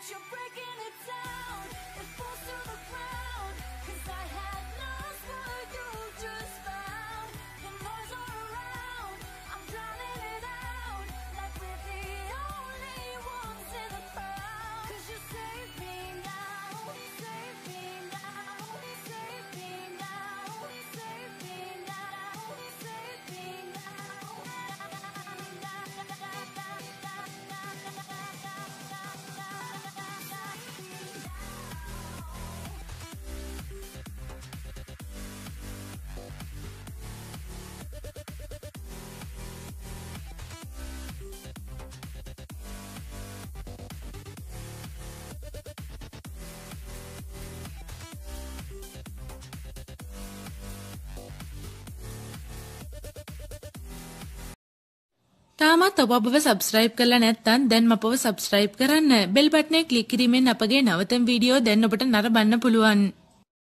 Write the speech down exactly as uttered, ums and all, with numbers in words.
You're breaking it down, it falls to the ground. 'Cause I had lost what you just found. The noise all around, I'm drowning it out. Like we're the only ones in the crowd. 'Cause you save me now, save me now, save me now, save me now, save me තාමත් ඔබ අපව subscribe කරලා නැත්නම් දැන් අපව subscribe කරන්න. Bell බටනේ click කිරීමෙන් අපගේ නවතම වීඩියෝ දැන් ඔබට නරඹන්න පුළුවන්.